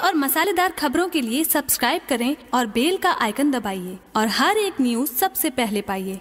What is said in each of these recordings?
और मसालेदार खबरों के लिए सब्सक्राइब करें और बेल का आइकन दबाइए और हर एक न्यूज सबसे पहले पाइए।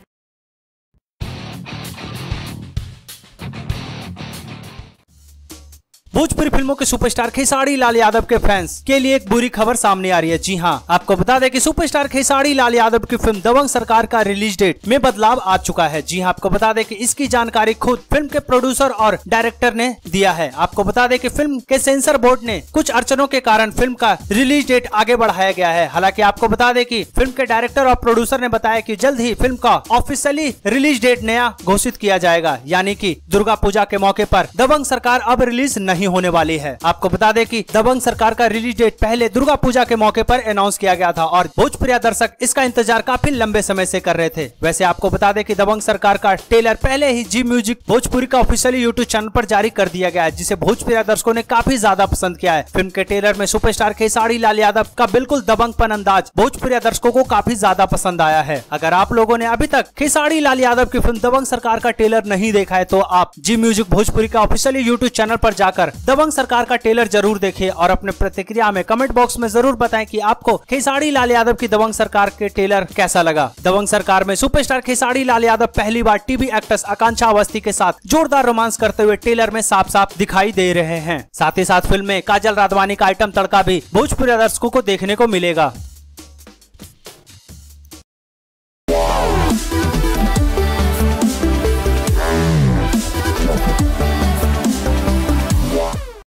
भोजपुरी फिल्मों के सुपरस्टार खेसारी लाल यादव के फैंस के लिए एक बुरी खबर सामने आ रही है। जी हां, आपको बता दें कि सुपरस्टार खेसारी लाल यादव की फिल्म दबंग सरकार का रिलीज डेट में बदलाव आ चुका है। जी हां, आपको बता दें कि इसकी जानकारी खुद फिल्म के प्रोड्यूसर और डायरेक्टर ने दिया है। आपको बता दें कि फिल्म के सेंसर बोर्ड ने कुछ अड़चनों के कारण फिल्म का रिलीज डेट आगे बढ़ाया गया है। हालांकि आपको बता दें कि फिल्म के डायरेक्टर और प्रोड्यूसर ने बताया कि जल्द ही फिल्म का ऑफिशियली रिलीज डेट नया घोषित किया जाएगा, यानी कि दुर्गा पूजा के मौके पर दबंग सरकार अब रिलीज नहीं होने वाली है। आपको बता दें कि दबंग सरकार का रिलीज डेट पहले दुर्गा पूजा के मौके पर अनाउंस किया गया था और भोजपुरी दर्शक इसका इंतजार काफी लंबे समय से कर रहे थे। वैसे आपको बता दें कि दबंग सरकार का ट्रेलर पहले ही जी म्यूजिक भोजपुरी का ऑफिशियली यूट्यूब चैनल पर जारी कर दिया गया है, जिसे भोजपुरी दर्शकों ने काफी ज्यादा पसंद किया है। फिल्म के ट्रेलर में सुपरस्टार खेसारी लाल यादव का बिल्कुल दबंगपन अंदाज भोजपुरी दर्शकों को काफी ज्यादा पसंद आया है। अगर आप लोगों ने अभी तक खेसारी लाल यादव की फिल्म दबंग सरकार का ट्रेलर नहीं देखा है तो आप जी म्यूजिक भोजपुरी का ऑफिशियली यूट्यूब चैनल पर जाकर दबंग सरकार का ट्रेलर जरूर देखें और अपने प्रतिक्रिया में कमेंट बॉक्स में जरूर बताएं कि आपको खेसारी लाल यादव की दबंग सरकार के ट्रेलर कैसा लगा। दबंग सरकार में सुपरस्टार खेसारी लाल यादव पहली बार टीवी एक्ट्रेस आकांक्षा अवस्थी के साथ जोरदार रोमांस करते हुए ट्रेलर में साफ साफ दिखाई दे रहे हैं। साथ ही साथ फिल्म में काजल राघवानी का आइटम तड़का भी भोजपुरी दर्शकों को देखने को मिलेगा।